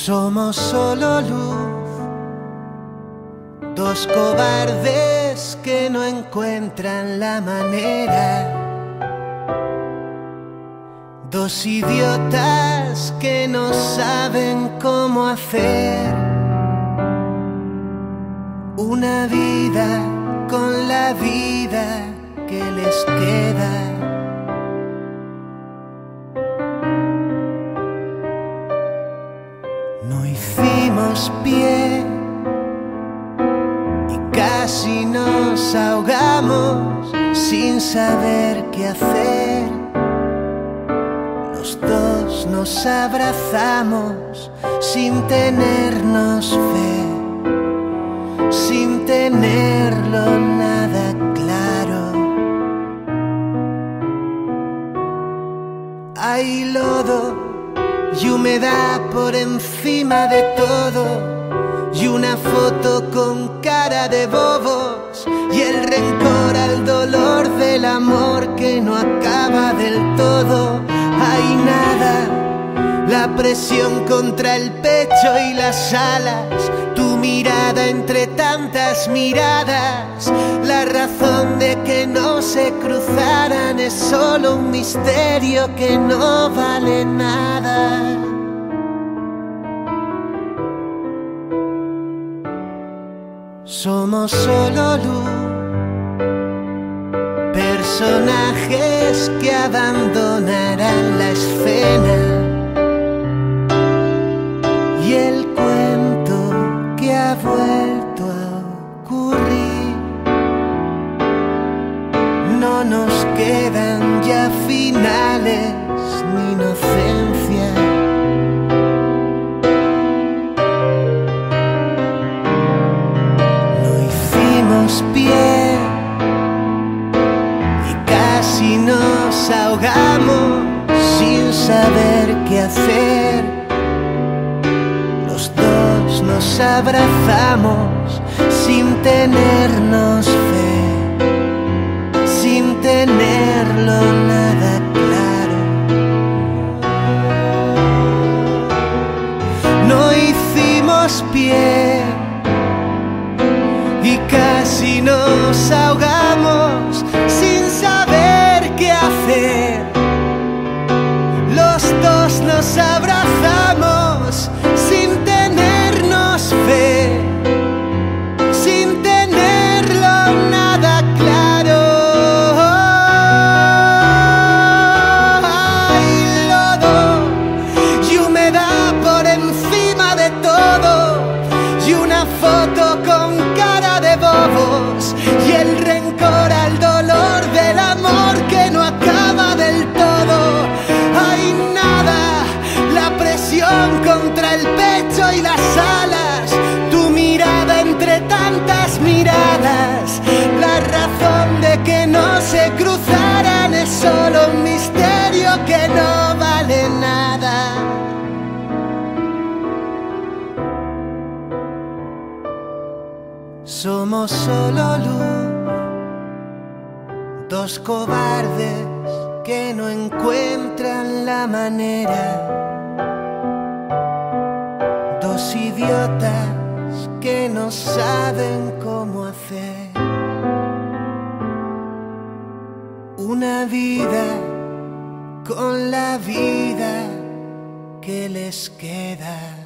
Somos solo luz, dos cobardes que no encuentran la manera, dos idiotas que no saben cómo hacer una vida con la vida que les queda. No hicimos pie y casi nos ahogamos sin saber qué hacer. Los dos nos abrazamos sin tenernos fe, sin tenerlo nada claro. Hay lodo y humedad por encima de todo, y una foto con cara de bobos, y el rencor al dolor del amor que no acaba del todo. Hay nada, la presión contra el pecho y las alas, tu mirada entre tantas miradas. La razón de que no se cruzaran es solo un misterio que no vale nada. Somos solo luz, personajes que abandonarán la escena, y el cuento que ha vuelto a ocurrir. No nos quedan ya finales ni inocencia. No hicimos pie y casi nos ahogamos sin saber qué hacer. Los dos nos abrazamos sin tenernos fe, sin tenerlo nada claro. No hicimos pie y casi nos ahogamos sin saber qué hacer. Los dos nos abrazamos sin tenernos fe, sin tenerlo nada claro. Hay lodo y humedad por encima de todo, y una foto con cara de bobos, y el rencor al dolor del amor que no acaba del todo. Hay nada, la presión contra el pecho y las alas, tu mirada entre tantas miradas. La razón de que no se cruzaran es solo un misterio que no vale nada. Somos solo luz, dos cobardes que no encuentran la manera, dos idiotas que no saben cómo hacer una vida con la vida que les queda.